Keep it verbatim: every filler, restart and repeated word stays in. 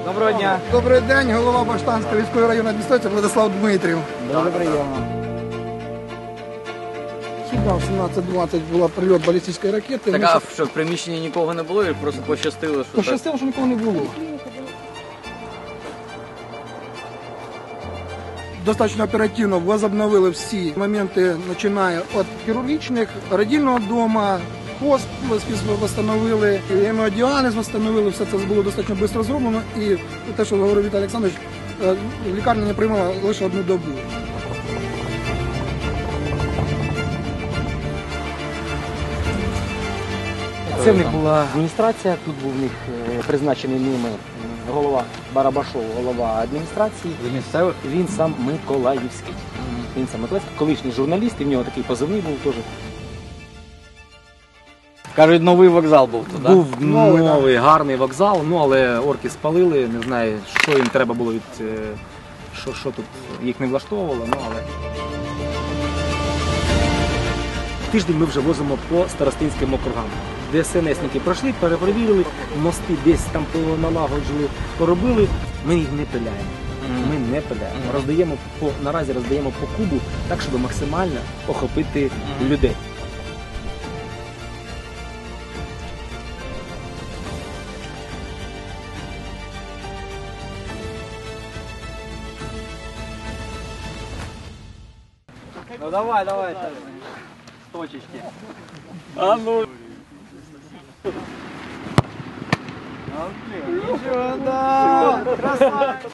Доброго дня. Добрий день, голова Баштанської військової районної адміністрації Владислав Дмитрів. Дуже приємно. Сюди в сімнадцять двадцять була прильот балістичної ракети. Так, Ми а ще- що, в приміщенні нікого не було і просто пощастило, що так? Пощастило, що нікого не було. Достатньо оперативно возобновили всі моменти, починає від хірургічних, родильного дому, хоспіс встановили, гемодіаліз встановили, все це було достатньо швидко зроблено. І те, що говорив Віталій Олександрович, е, лікарня не приймала лише одну добу. Це в них була адміністрація, тут був в них е, призначений ними голова Барабашов, голова адміністрації. Місцевих? Він сам Миколаївський. Він сам Миколаївський, колишній журналіст, і в нього такий позивний був теж. Кажуть, новий вокзал був тут, так? Був Новий, новий, гарний вокзал, ну але орки спалили, не знаю, що їм треба було від. е, Що, що тут їх не влаштовувало, ну але. Тиждень ми вже возимо по старостинським округам. ДСНСники пройшли, перепровірили, мости десь там налагоджили, поробили. Ми їх не пиляємо. Ми не пиляємо. Роздаємо по наразі роздаємо по кубу так, щоб максимально охопити людей. Ну давай, давай, так. Точечки. А ну. Ничего, да. Красавчик.